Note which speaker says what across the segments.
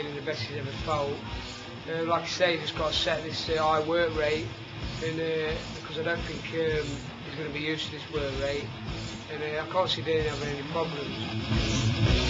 Speaker 1: training the best he's ever felt. Like I say, he's just got to set this high work rate, and because I don't think he's going to be used to this work rate, and I can't see Danny having any problems.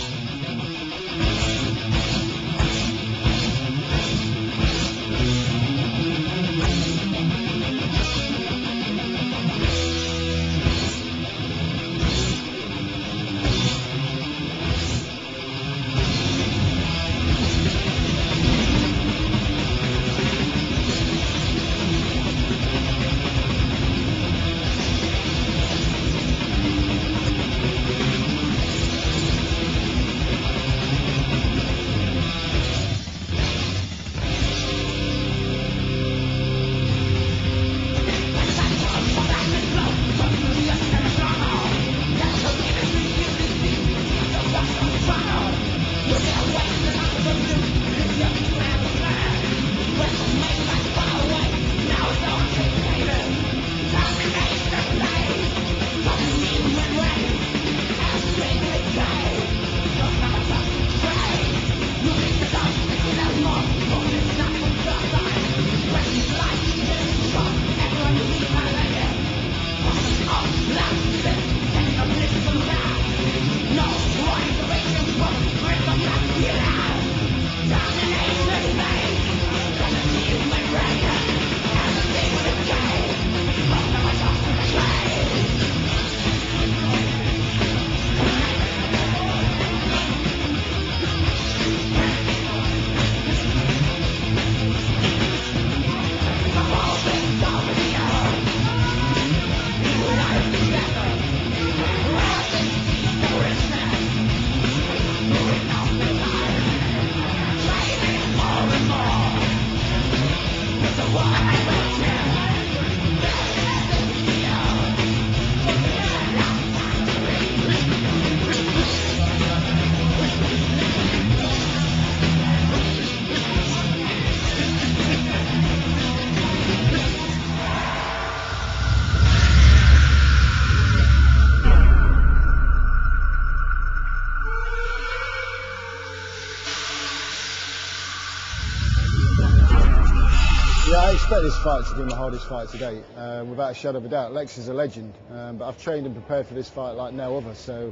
Speaker 2: Yeah, I expect this fight to be my hardest fight to date, without a shadow of a doubt. Lex is a legend, but I've trained and prepared for this fight like no other, so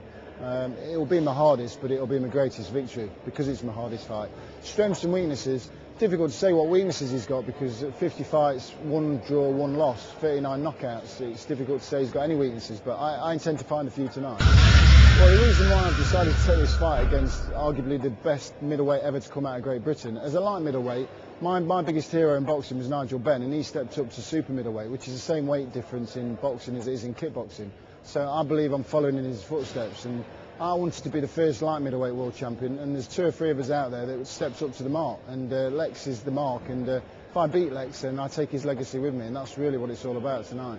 Speaker 2: it will be my hardest, but it will be my greatest victory because it's my hardest fight. Strengths and weaknesses, difficult to say what weaknesses he's got because at 50 fights, 1 draw, 1 loss, 39 knockouts, it's difficult to say he's got any weaknesses, but I intend to find a few tonight. Well, the reason why I've decided to take this fight against arguably the best middleweight ever to come out of Great Britain, as a light middleweight, my biggest hero in boxing was Nigel Benn, and he stepped up to super middleweight, which is the same weight difference in boxing as it is in kickboxing. So I believe I'm following in his footsteps, and I wanted to be the first light middleweight world champion, and there's 2 or 3 of us out there that stepped up to the mark, and Lex is the mark, and if I beat Lex, then I take his legacy with me, and that's really what it's all about tonight.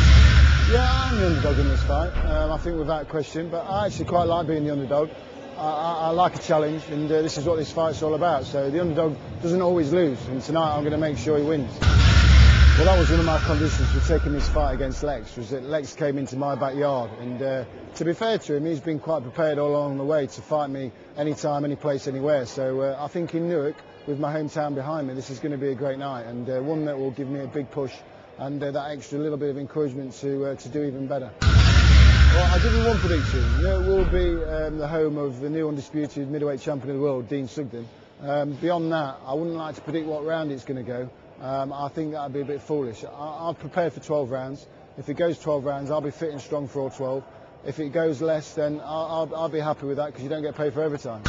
Speaker 2: Yeah, I'm the underdog in this fight, I think without question, but I actually quite like being the underdog. I like a challenge, and this is what this fight's all about. So the underdog doesn't always lose, and tonight I'm going to make sure he wins. Well, that was one of my conditions for taking this fight against Lex, was that Lex came into my backyard, and to be fair to him, he's been quite prepared all along the way to fight me anytime, any place, anywhere. So I think in Newark, with my hometown behind me, this is going to be a great night, and one that will give me a big push and that extra little bit of encouragement to do even better. Well, I'll give you one prediction. It will be the home of the new undisputed middleweight champion of the world, Dean Sugden. Beyond that, I wouldn't like to predict what round it's going to go. I think that would be a bit foolish. I've prepared for 12 rounds. If it goes 12 rounds, I'll be fit and strong for all 12. If it goes less, then I'll be happy with that because you don't get paid for overtime.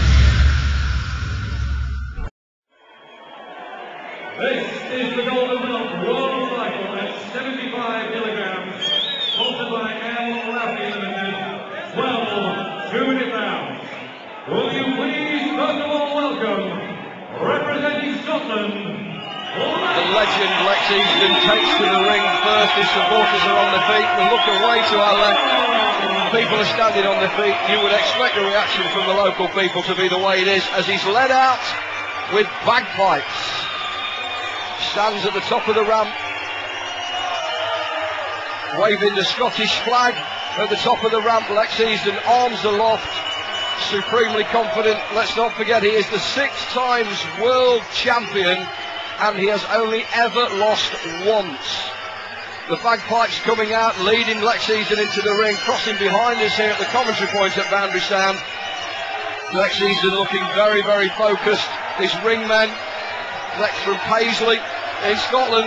Speaker 3: This is the Golden Belt World Title at 75 kilograms, sponsored by L. Laffey Limited, 12 2 rounds. Will you please first of all welcome, representing Scotland,
Speaker 4: the legend Lex Easdon takes to the ring first. His supporters are on their feet. We look away to our left. People are standing on their feet. You would expect the reaction from the local people to be the way it is as he's led out with bagpipes. Stands at the top of the ramp, waving the Scottish flag at the top of the ramp. Lex Easdon, arms aloft, supremely confident. Let's not forget he is the 6 times world champion and he has only ever lost once. The bagpipes coming out, leading Lex Easdon into the ring, crossing behind us here at the commentary point at Boundary Sound. Lex Easdon looking very, very focused. His ringmen, Lex from Paisley in Scotland.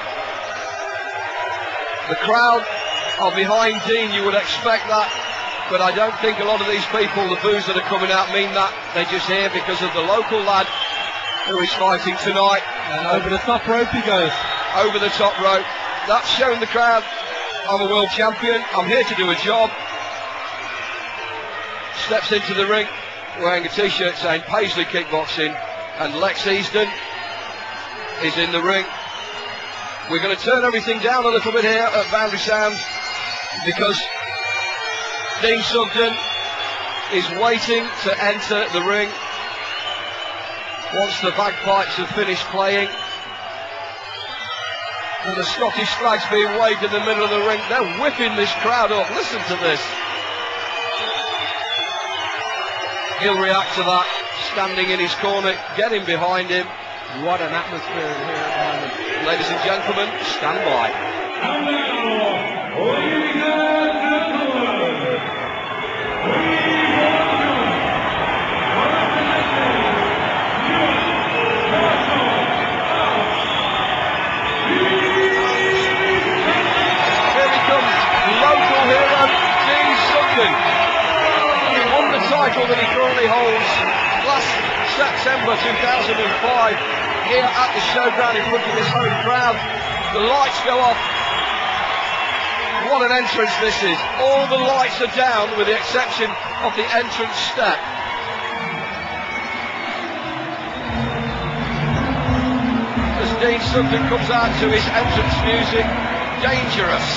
Speaker 4: The crowd are behind Dean, you would expect that, but I don't think a lot of these people, the boos that are coming out, mean that. They're just here because of the local lad who is fighting tonight.
Speaker 5: And over the top rope he goes.
Speaker 4: Over the top rope. That's showing the crowd I'm a world champion, I'm here to do a job. Steps into the ring wearing a t-shirt saying Paisley Kickboxing, and Lex Easdon is in the ring. We're going to turn everything down a little bit here at Boundary Sound because Dean Sugden is waiting to enter the ring once the bagpipes have finished playing. And the Scottish flag's being waved in the middle of the ring. They're whipping this crowd up. Listen to this. He'll react to that, standing in his corner, getting behind him.
Speaker 5: What an atmosphere in here at the moment.
Speaker 4: Ladies and gentlemen, stand by.
Speaker 3: And now, ladies and gentlemen,
Speaker 4: Here he comes, local hero, Dean Sugden. On the title that he currently holds, last September 2005, here at the showground in front of this home crowd. The lights go off. What an entrance this is. All the lights are down with the exception of the entrance step. As Dean Sugden comes out to his entrance music, Dangerous.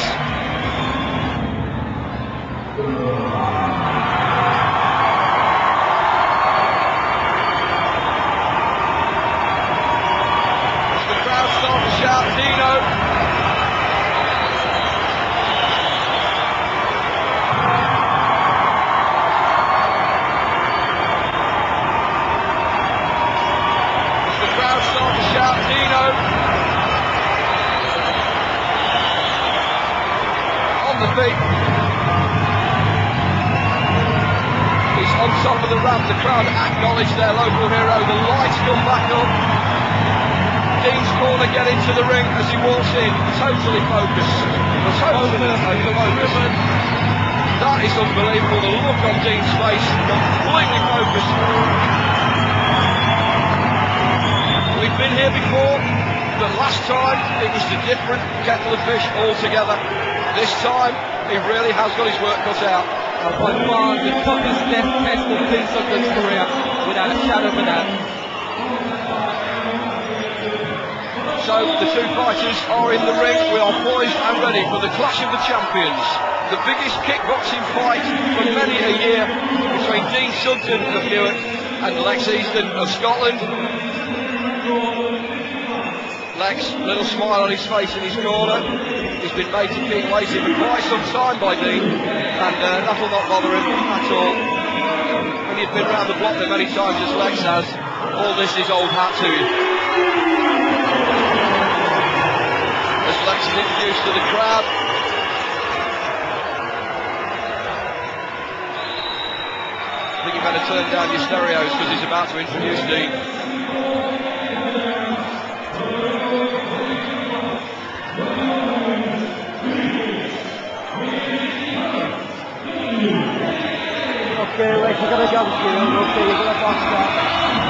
Speaker 4: Shout Dino. As the crowd start to shout Dino. On the feet. He's on top of the ramp. The crowd acknowledge their local hero. The lights come back up. Dean's corner get into the ring as he walks in, totally focused. That is unbelievable, the look on Dean's face, completely focused. We've been here before, but last time it was a different kettle of fish altogether. This time he really has got his work cut out.
Speaker 5: By far the toughest death test of Dean Sugden's career, without a shadow of a doubt.
Speaker 4: So the two fighters are in the ring. We are poised and ready for the clash of the champions. The biggest kickboxing fight for many a year between Dean Sugden of Newark and Lex Easdon of Scotland. Lex, little smile on his face in his corner. He's been made to keep waiting for quite some time by Dean, and that'll not bother him at all. When you've been round the block there many times as Lex has, all this is old hat to you. As Lex is introduced to the crowd. I think you better turn down your stereos because he's about to introduce Dean.
Speaker 5: Okay, Lex, we're going to go to you. Okay, you're going to box that.